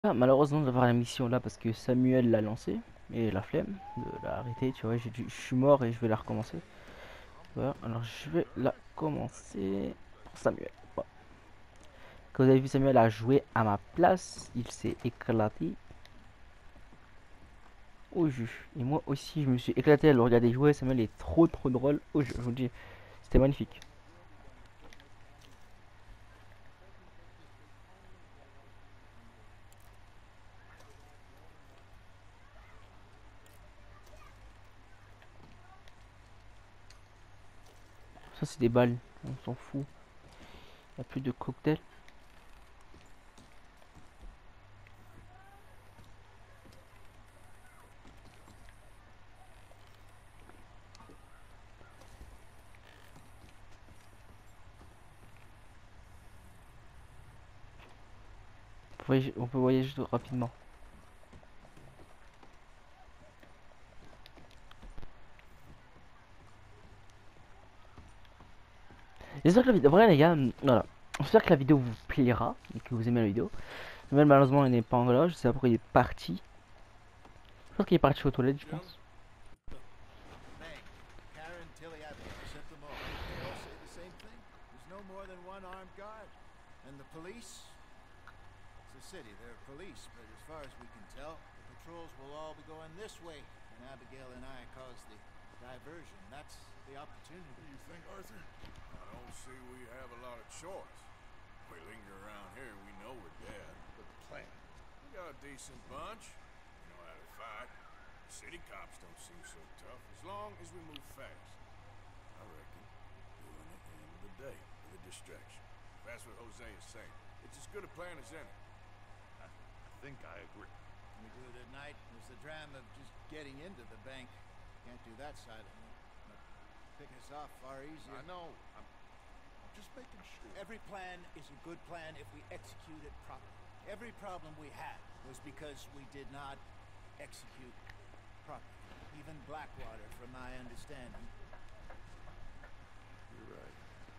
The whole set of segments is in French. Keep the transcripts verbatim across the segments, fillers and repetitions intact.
Ah, malheureusement d'avoir la mission là parce que Samuel l'a lancé et la flemme de l'arrêter, tu vois, j'ai dû- je suis mort et je vais la recommencer. Voilà, alors je vais la commencer pour Samuel. Voilà. Quand vous avez vu Samuel a joué à ma place, il s'est éclaté au jeu. Et moi aussi je me suis éclaté à le regarder jouer, Samuel est trop trop drôle au jeu, je vous le dis, c'était magnifique. Ça c'est des balles, on s'en fout. Il n'y a plus de cocktail. On peut voyager, on peut voyager rapidement. J'espère que la vidéo, vrai les gars, voilà. J'espère que la vidéo vous plaira et que vous aimez la vidéo. Samuel malheureusement il n'est pas là, je sais pas pourquoi il est parti. Je pense qu'il est parti aux toilettes, je Jim? pense. Bank. Karen, Tilly, Abigail. I sent them all. They all say the same thing. There's no more than one armed guard. And the police? It's a city. There are police, but as far as we can tell, the patrols will all be going this way. And Abigail and I caused the diversion. That's the opportunity. You think, Arthur? I don't see we have a lot of choice. We linger around here, we know we're dead. But the plan? We got a decent bunch. We know how to fight. City cops don't seem so tough, as long as we move fast. I reckon doing it at the end of the day with a distraction. That's what Jose is saying. It's as good a plan as any. I, I think I agree. Can we do it at night? There's the drama of just getting into the bank. Can't do that side of it. But pick us off far easier. I know. I'm, I'm just making sure. Every plan is a good plan if we execute it properly. Every problem we had was because we did not execute properly. Even Blackwater, from my understanding. You're right.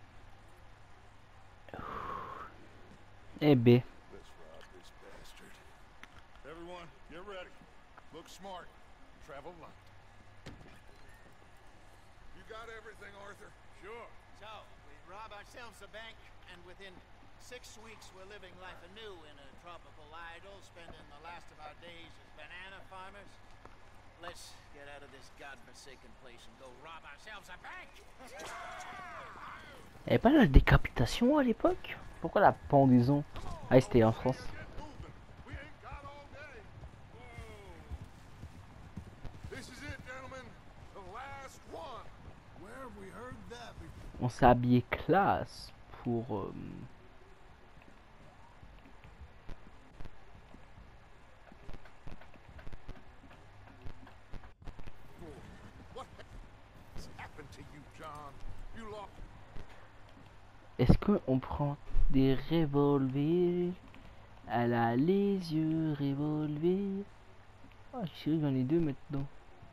Eh B. Let's rob this bastard. Everyone, get ready. Look smart. Travel light. You got everything, Arthur? Sure. So, we rob ourselves a bank, and within six weeks we're living life anew in a tropical idyll, spending the last of our days as banana farmers. Let's get out of this godforsaken place and go rob ourselves a bank! Y'avait pas la décapitation à l'époque? Pourquoi la pendaison? Ah, c'était en France. Get moving. We ain't got all day. Whoa. This is it, gentlemen. The last one. Where have we heard that before? On s'est habillé classe pour... Euh... What has happened to you, John? You lost. Est-ce qu'on prend des revolvers? Elle a les yeux revolvés. Ah, je suis j'en ai deux maintenant.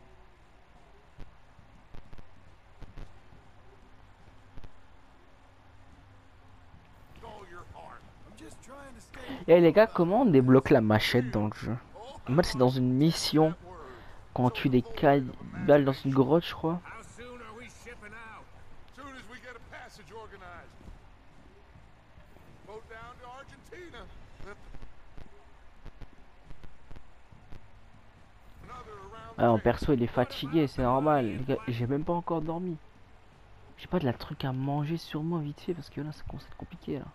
all your heart. I'm just trying to stay. Et les gars, comment on débloque la machette dans le jeu? Moi, c'est dans une mission quand on tue des cannibales dans une grotte, je crois. How soon are we shipping out? Soon as we get a passage organized. Boat down to Argentina. Another around Ah, mon the perso, il est fatigué, c'est normal. Les gars, j'ai même pas encore dormi. J'ai pas de la truc à manger sur moi vite fait parce que là, ça commence à être compliqué là.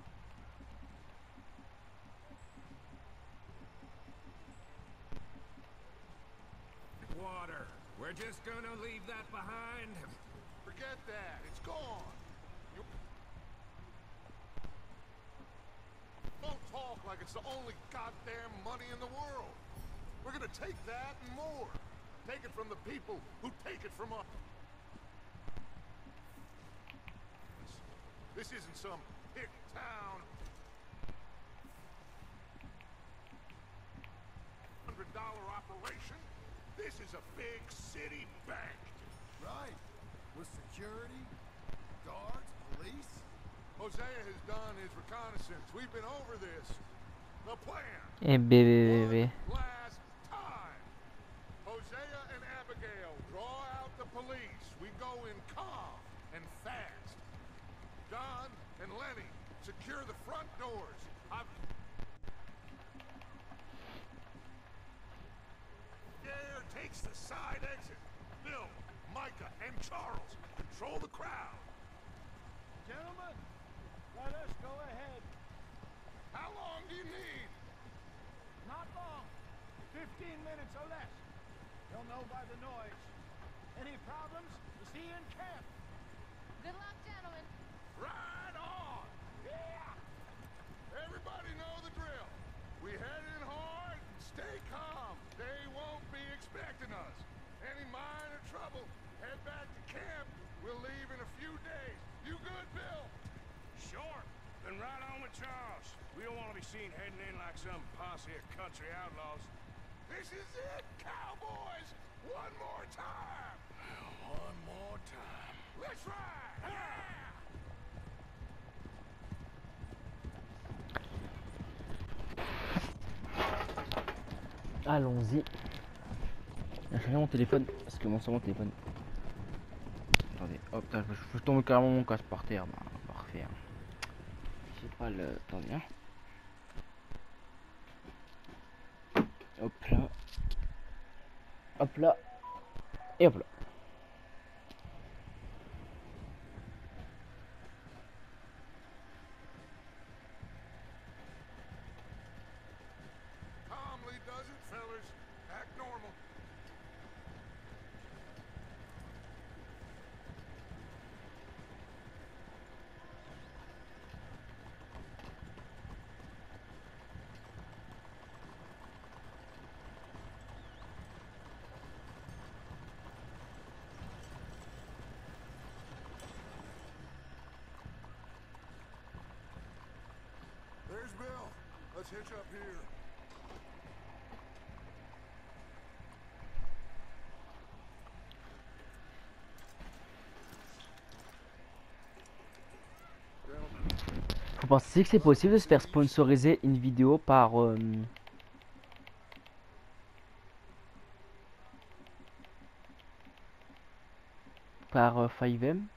Water. We're just gonna leave that behind. Forget that. It's gone. You... Don't talk like it's the only goddamn money in the world. We're gonna take that and more. Take it from the people who take it from us. This isn't some hick town. Hundred dollar operation. This is a big city bank. Right. With security, guards, police. Hosea has done his reconnaissance. We've been over this. The plan. Et bébé. One last time. Hosea and Abigail, draw out the police. We go in calm and fast. Don and Lenny, secure the front doors. I've... Gare takes the side exit. Bill, Micah, and Charles control the crowd. Gentlemen, let us go ahead. How long do you need? Not long. Fifteen minutes or less. They'll know by the noise. Any problems? We'll see you in camp. Good luck, gentlemen. Right on! Yeah! Everybody know the drill. We head in hard and stay calm. They won't be expecting us. Any minor trouble, head back to camp. We'll leave in a few days. You good, Bill? Sure. Then right on with Charles. We don't want to be seen heading in like some posse of country outlaws. This is it, cowboys! One more time! One more time. Let's ride! Yeah! Allons-y. J'ai changé mon téléphone parce que mon sur mon téléphone. Attendez, hop, putain, je, je tombe carrément mon casque par terre. Bah, parfait. Hein. J'ai pas le. Attendez. Hein. Hop là. Hop là. Et hop là. Calmly does it, fellas. Act normal. There's Bill. Let's hitch up here. Vous pensez que c'est possible de se faire sponsoriser une vidéo par euh, par euh, five M?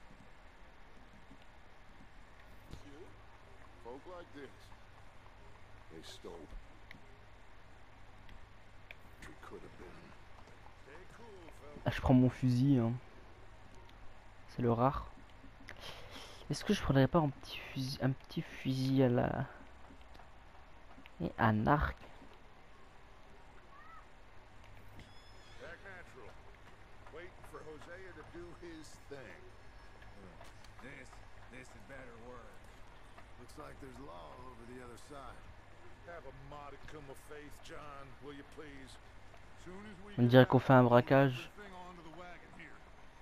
Folk like this, they stole. We could have been. Stay cool, fellas. Ah, je prends mon fusil. Hein. C'est le rare. Est-ce que je prendrais pas un petit fusil, un petit fusil à la et un arc? Act natural. Waiting for Hosea to do his thing. This, this had better work. Looks like there's law over the other side. Have a modicum of faith, John, will you please? Soon as we On dirait qu'on fait un braquage. thing onto the wagon here.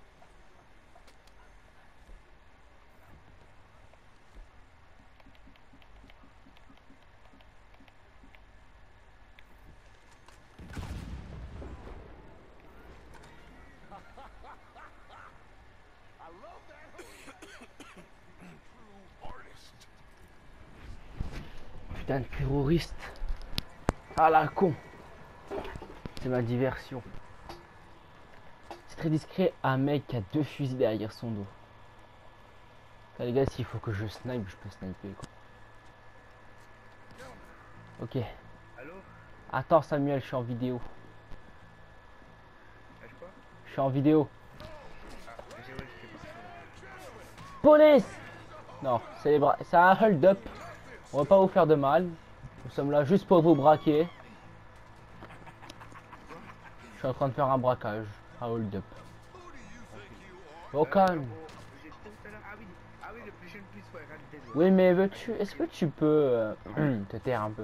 I love that. True artist. Putain de terroriste. Ah la con. C'est ma diversion. C'est très discret, un mec qui a deux fusils derrière son dos. Là, les gars, s'il faut que je snipe, je peux sniper quoi. Ok. Allô? Attends Samuel, je suis en vidéo. Lâche quoi? Je suis en vidéo. Ah, ok, ouais, j'étais parti. Police! Non, c'est les bras. C'est un hold-up. On va pas vous faire de mal. Nous sommes là juste pour vous braquer. Je suis en train de faire un braquage. Un hold-up. Au calme. J'ai tout à l'heure. Ah oui, ah oui, le Pleasure Plus, ouais, regarde, désolé. Oui, mais veux-tu. Est-ce que tu peux euh, te taire un peu?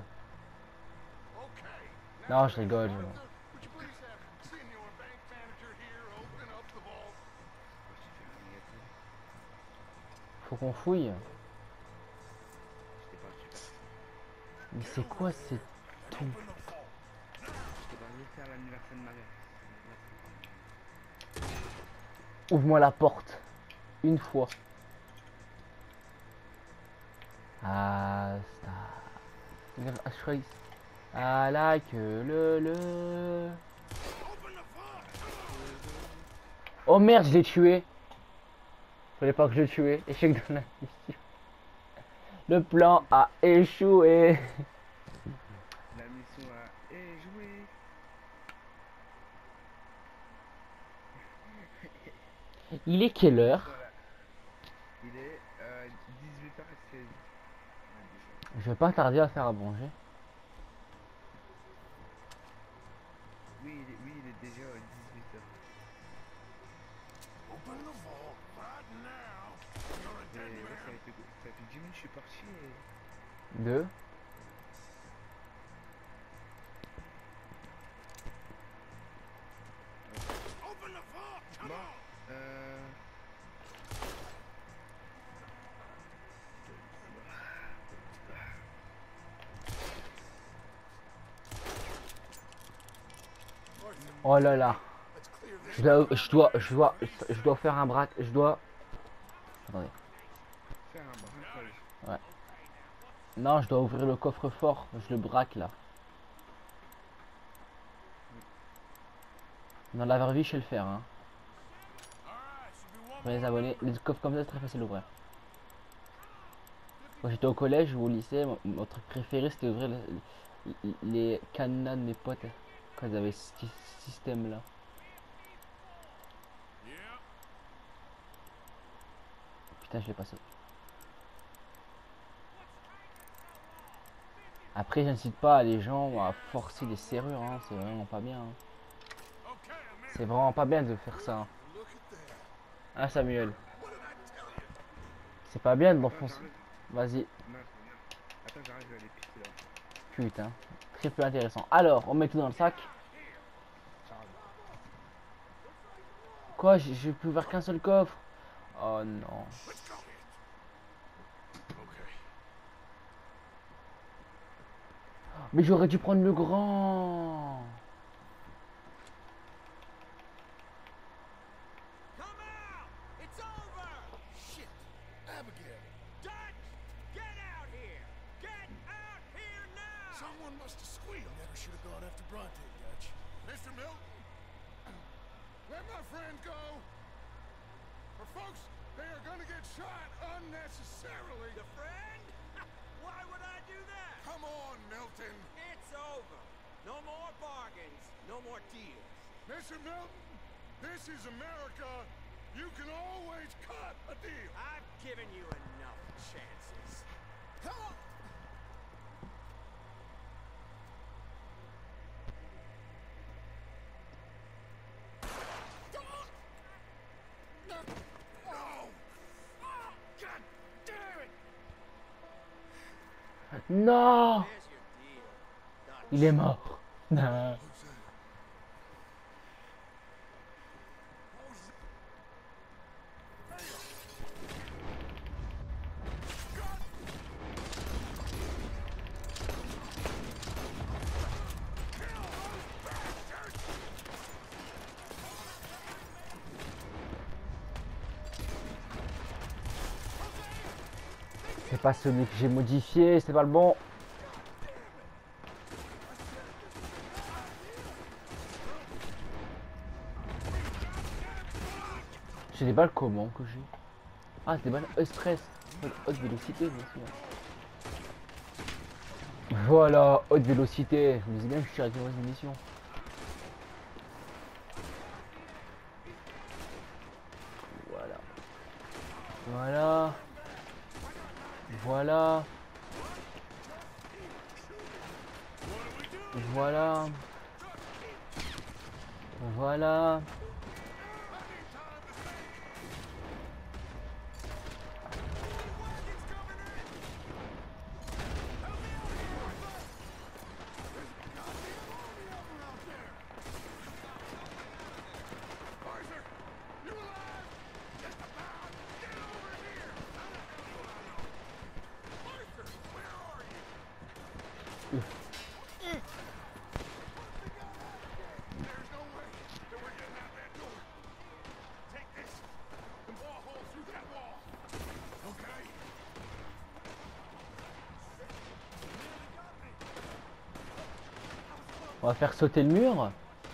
Okay. Non, je rigole. Arthur, would you please have Senior Bank Manager here open up the vault? Faut qu'on fouille. J'étais parti. Mais c'est quoi c'est tout? J'étais parti faire l'anniversaire de ma mère. Ouvre-moi la porte. Une fois. Ah, ça. Je crois que- Ah là que le le. Oh merde, je l'ai tué. Fallait pas que je le tue. Échec de la mission. Le plan a échoué. La mission a échoué. Il est quelle heure? Voilà. Il est euh, dix-huit heures seize. Je vais pas tarder à faire à manger. Oui, il est, oui, il est déjà dix-huit heures. Open the vault right now. You're a Et dead là, ça man. fait, ça fait dix minutes que je suis parti. Et... Deux. Open the vault. Come Bon, on. euh... Oh là là. Let's clear this. Je dois, je dois, je dois, je dois faire un braque. Je dois. Attendez. faire un bracole. Non, je dois ouvrir le coffre-fort. Je le braque là. Dans la vraie vie, je sais le faire. Hein. Pour les abonnés, les coffres comme ça, c'est très facile à ouvrir. Quand j'étais au collège ou au lycée, mon, mon truc préféré c'était ouvrir le- le- les cadenas de mes potes quand ils avaient ce sy- système là. Yeah. Putain, je l'ai passé. Après, j'incite pas les gens à forcer des serrures, hein. C'est vraiment pas bien. Hein. Okay, I'm in. C'est vraiment pas bien de faire ça. Hein, Look at that. hein Samuel. What did I tell you? C'est pas bien de Attends, m'enfoncer. j'arrive. Vas-y. Non, c'est bien. Attends, j'arrive à les piquer là. Putain. Très peu intéressant. Alors, on met tout dans le sac. Charles. Quoi? J'ai j'ai pu ouvrir qu'un seul coffre. Oh non. Let's go. Okay. Mais j'aurais dû prendre le grand. Come out! It's over! Shit. Abigail. Dutch! Get out here! Get out here now! Someone must have squealed. Never should have gone after Bronte, Dutch. Mister Milton, let my friend go. Or folks, they are gonna get shot unnecessarily. The friend? Why would I do that? Come on, Milton. It's over. No more bargains. No more deals. Mister Milton, this is America. You can always cut a deal. I've given you enough chances. Come on. No. God damn it. Non. There's your deal, Dutch. Il est mort. Non. C'est pas celui que j'ai modifié, c'est pas le bon. J'ai des balles comment que j'ai? Ah, c'est des balles express. Haute vélocité, bien sûr. Voilà, haute vélocité. Je me disais bien que je tirais avec une munitions. Voilà. Voilà. Voilà. Voilà. Voilà. On va faire sauter le mur.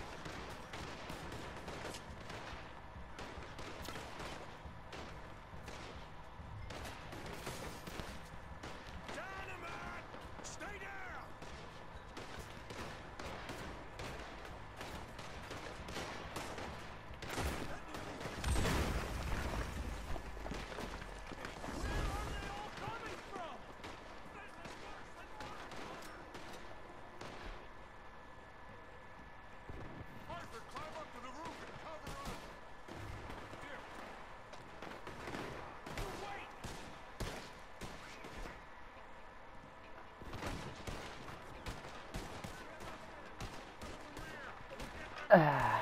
Ah.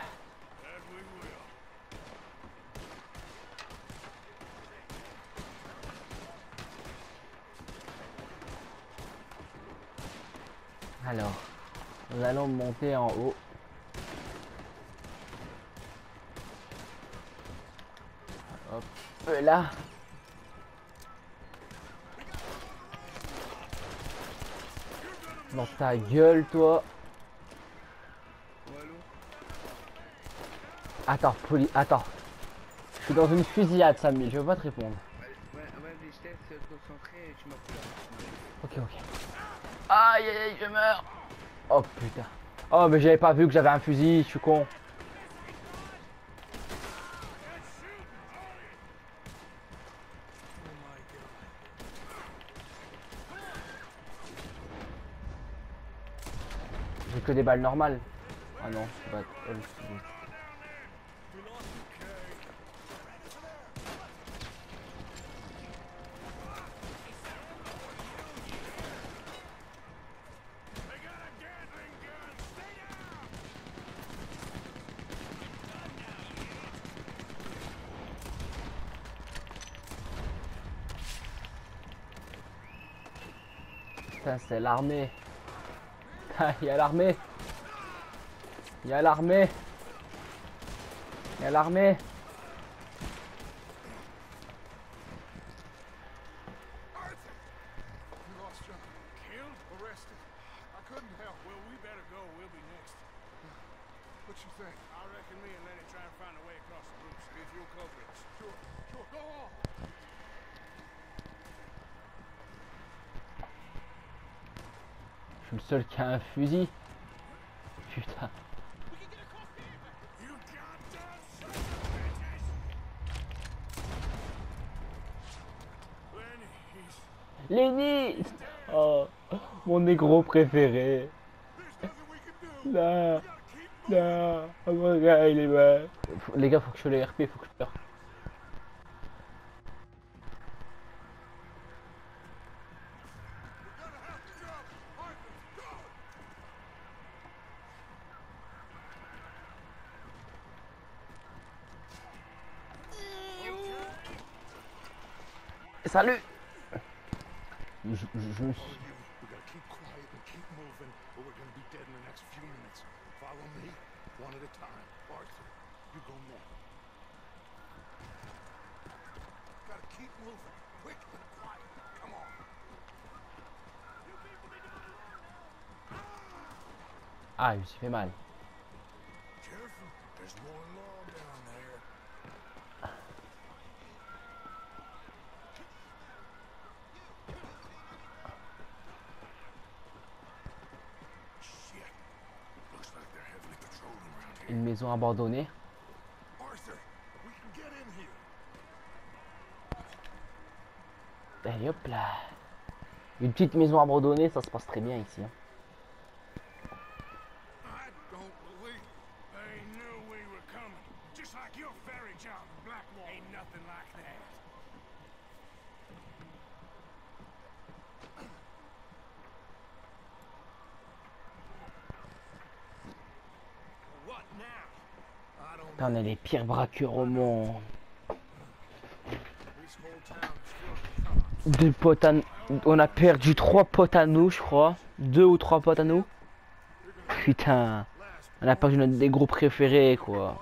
Alors, nous allons monter en haut. Hop là. Dans ta gueule, toi. Attends, poli... Attends. Je suis dans une fusillade, Samuel, je veux pas te répondre. Ok, ok. Aïe, aïe, aïe, je meurs. Oh putain. Oh, mais j'avais pas vu que j'avais un fusil, je suis con. J'ai que des balles normales. Ah non, c'est pas... Oh, le fusil. Putain, c'est l'armée. Il y a l'armée. Il y a l'armée. Il y a l'armée. Je suis le seul qui a un fusil. Putain. Lenny. Oh, mon négro préféré. Là. Là. Oh mon gars, il est mal. Les gars, faut que je fasse les R P, faut que je pleure. Salut. Je, je, je me suis... Ah, je me suis fait mal. Une maison abandonnée. Et hop là. Une petite maison abandonnée, ça se passe très bien ici. Hein. Putain, on est les pires braqueurs au monde. Deux potes à... On a perdu trois potes à nous, je crois. Deux ou trois potes à nous. Putain. On a perdu notre des gros préférés, quoi.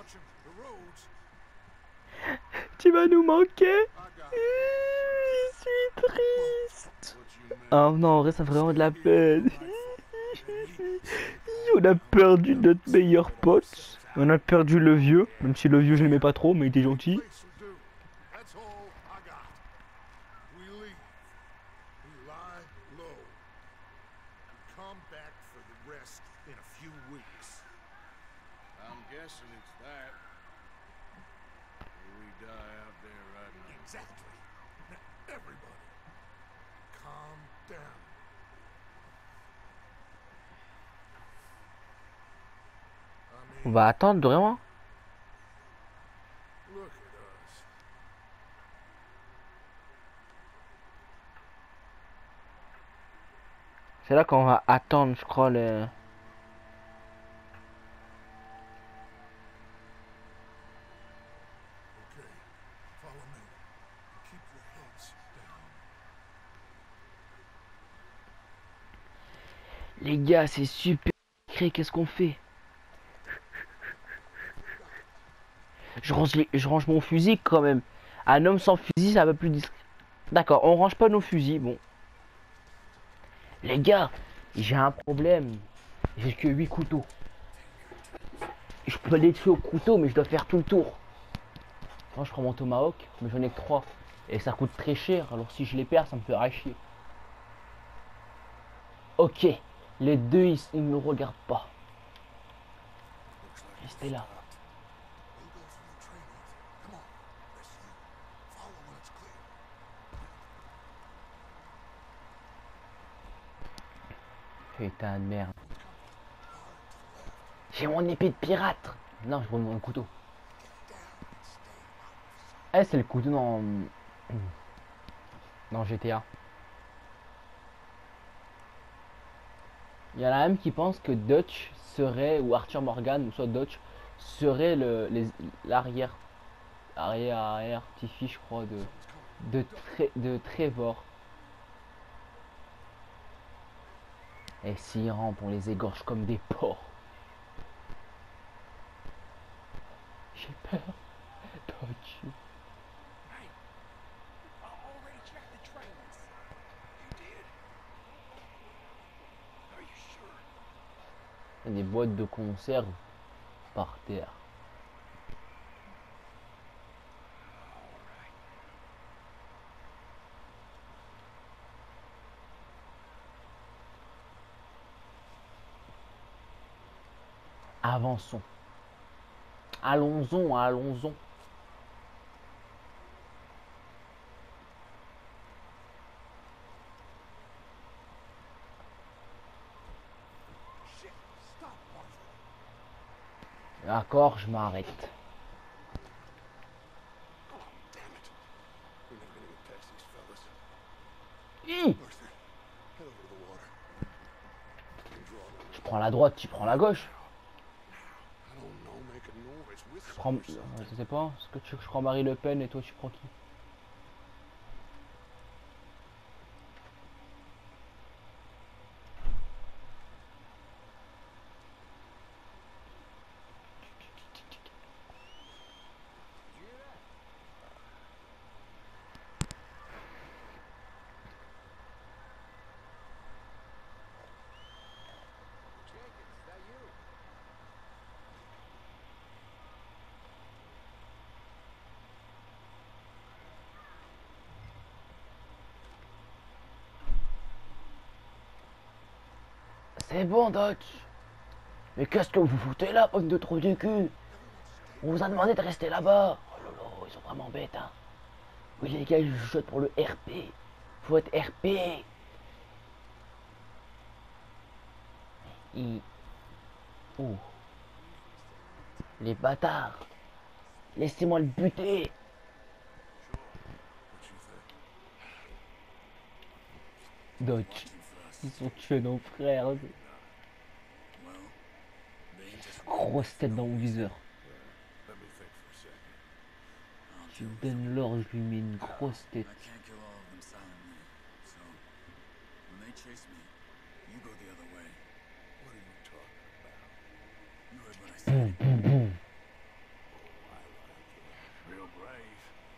Tu vas nous manquer. Je suis triste. Oh non, en vrai, ça fait vraiment de la peine. On a perdu notre meilleur pote. On a perdu le vieux. Même si le vieux je l'aimais pas trop, mais il était gentil. Place will do. That's all I got. We leave. We lie low. We come back for the rest in a few weeks. I'm guessing it's that. Or we die out there riding on. Exactly. Now, everybody, calm down. I On mean, va attendre vraiment. look at us. C'est là qu'on va attendre, je crois, le... Okay, follow me. Keep your heads down. Les gars, c'est super discret, qu'est-ce qu'on fait? Je range, les- je range mon fusil quand même. Un homme sans fusil, ça va plus discret. D'accord, on range pas nos fusils, bon. Les gars, j'ai un problème. J'ai que huit couteaux. Je peux les tuer au couteau, mais je dois faire tout le tour. Moi, je prends mon tomahawk, mais j'en ai que trois. Et ça coûte très cher, alors si je les perds, ça me ferait chier. Ok, les deux, ils, ils me regardent pas. Restez là. We'll go through the training. Come on, rest of you. Follow when it's clear. Putain de merde. J'ai mon épée de pirate. Non, je prends mon couteau. Eh, c'est le couteau dans... dans G T A. Il y en a même qui pensent que Dutch serait, ou Arthur Morgan, ou soit Dutch, serait le les- l'arrière, arrière, arrière, petit-fils, je crois, de, de, Tré- de Trevor. Et s'ils rampent, on les égorge comme des porcs. J'ai peur. Dutch. Hey, I already checked the trailers. You did? Are you sure? Il y a des boîtes de conserve par terre. Avançons. Allons-en, allons-en. Shit, stop, Arthur. D'accord, je m'arrête. Oh, damn it. We're never gonna get past these fellas. Hi, Arthur, head over to the water. And draw them. tu prends la droite, tu prends la gauche. I don't know, make a noise, Je whistle prends, or something. je sais pas. Est-ce que tu, je prends Marie Le Pen et toi tu prends qui? Jenkins, is that you? C'est bon, Dutch. Mais qu'est-ce que vous foutez là, pomme de trou du cul? On vous a demandé de rester là-bas. Oh lolo, ils sont vraiment bêtes, hein. Oui, les gars, ils jouent pour le R P. Faut être R P. Ils... Oh. Les bâtards. Laissez-moi le buter. Dutch. Ils ont tué nos frères. Grosse tête dans mon viseur. Let me think for a second. Tu me donnes l'or, je lui mets une grosse tête. I can't kill all of them silently. So, when they chase me, you go the other way. What are you talking about? You heard what I Boum, said. boum, boum. Real brave.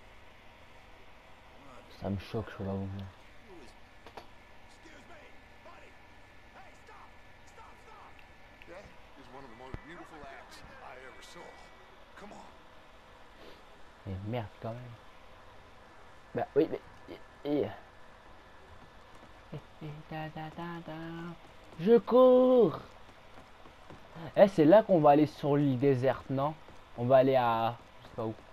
Ça me choque, je peux pas vous dire. Excuse me, buddy. Hey, stop! Stop, stop! Yeah? one of the most beautiful acts I ever saw. Come on. Et merde quand même. Bah oui mais... Et... Je cours. Eh c'est là qu'on va aller sur l'île déserte, non? On va aller à... Je sais pas où.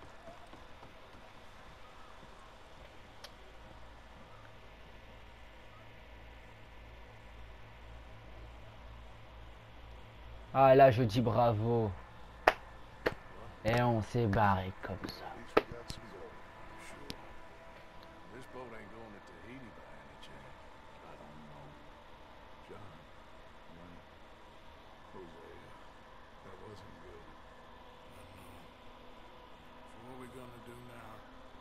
Ah là je dis bravo. Et on s'est barré comme ça. At least we got some gold. Sure. This boat ain't going to Tahiti by any chance. I don't know. John, Wayne, Hosea, that wasn't good. I know. So what we gonna do now?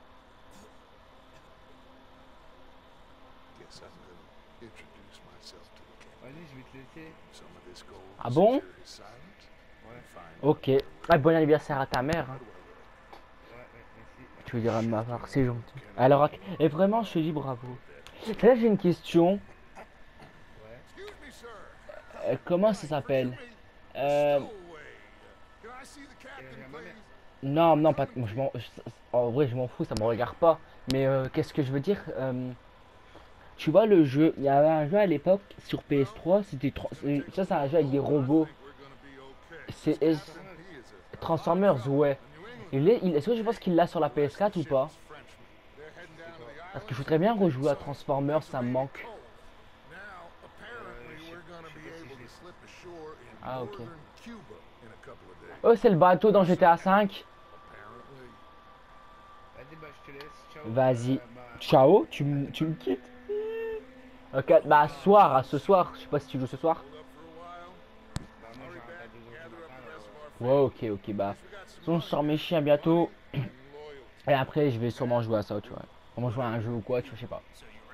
Guess I'm gonna introduce myself to the king. Vas-y, je vais te laisser. Some of this gold Ah bon? secure his silence and find Ok. Ah, bon anniversaire à ta mère. Hein. Ouais, ouais, merci. Tu veux dire à ma part, c'est gentil. Alors, et vraiment, je te dis bravo. Là, j'ai une question. Excuse me, sir. Euh, comment ça s'appelle? Euh, Stowaway. Can I see the captain, please? non, non, pas. Je m'en- je- en vrai, je m'en fous, ça me regarde pas. Mais euh, qu'est-ce que je veux dire? Euh, tu vois le jeu, il y avait un jeu à l'époque sur P S trois, c'était tro- c'est- ça c'est un jeu avec des robots. C'est est- Transformers, ouais. Il est, il- est-ce que je pense qu'il l'a sur la P S quatre ou pas? Parce que je voudrais bien rejouer à Transformers, ça me manque. Now, apparently, we're gonna be able to slip ashore in Ah, ok. northern Cuba in a couple of days. Oh, c'est le bateau dans G T A cinq. Apparently. Vas-y, bah je te laisse. Ciao. Vas-y. Euh, bah, Ciao, tu, m- tu me quittes. Ok, bah à ce soir, à ce soir. Je sais pas si tu joues ce soir. Hold up for a while. bah moi j'ai un tas de deux heures du Gather up matin. the rest alors, of our Ouais, ok, ok, bah. On sort mes chiens bientôt. loyalty. Et après, je vais sûrement jouer à ça, tu vois. Sûrement jouer à un jeu ou quoi, tu vois, je sais pas.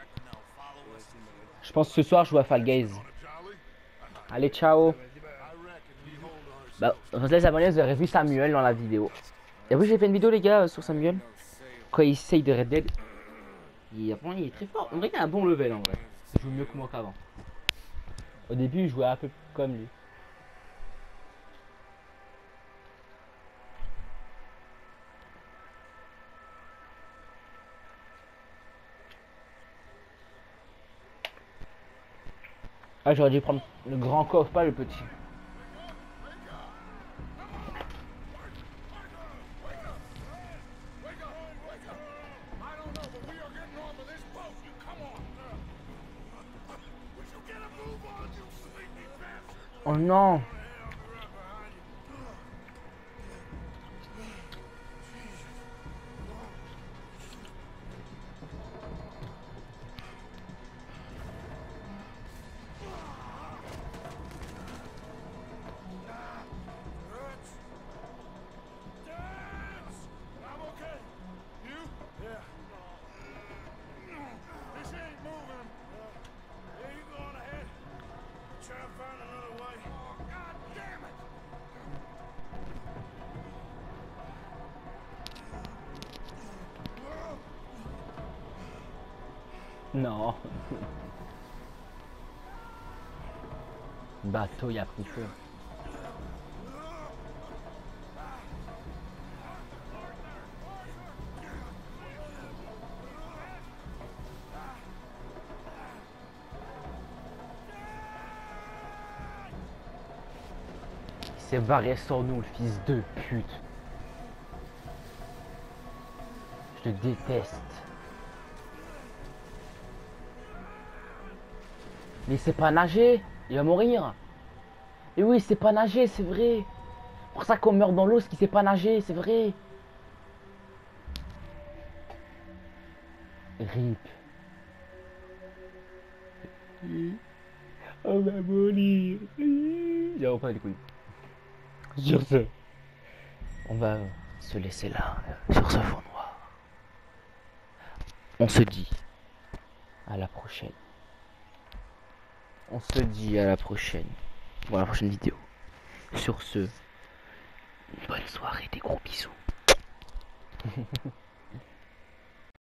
Je pense que ce soir, je joue à Fall Guys. Allez, ciao. Vas-y, bah. Bah, vous les abonnés, vous avez vu Samuel dans la vidéo. Et vous, j'ai fait une vidéo, les gars, sur Samuel. Quand il essaye de Red Dead. Il, apprend, il est très fort. On dirait qu'il a un bon level en vrai. Il joue mieux que moi qu'avant. Au début, il jouait un peu comme lui. Ah, j'aurais dû prendre le grand coffre, pas le petit. I don't know, but we are getting off of this boat. You come on. Would you get a move on, you sleepy bastard? Oh non. I'm okay. You? Yeah. This ain't moving. Yeah, you go on ahead. Try and find another way. Oh, God damn it! Non. Bateau, il a pris feu. Il s'est barré sur nous, le fils de pute. Je le déteste. Mais il sait pas nager, il va mourir. Et oui, il sait pas nager, c'est vrai. Pour ça qu'on meurt dans l'eau, c'est qu'il sait pas nager, c'est vrai. Rip. On va mourir. J'ai repris les couilles. Sur ce, on va se laisser là, sur ce fond noir. On se dit à la prochaine. On se dit à la prochaine. Bon, à la prochaine vidéo. Sur ce, bonne soirée, des gros bisous.